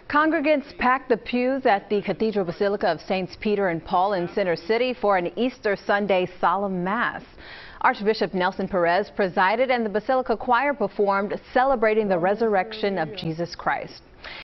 Congregants packed the pews at the Cathedral Basilica of Saints Peter and Paul in Center City for an Easter Sunday solemn mass. Archbishop Nelson Perez presided and the Basilica choir performed, celebrating the resurrection of Jesus Christ.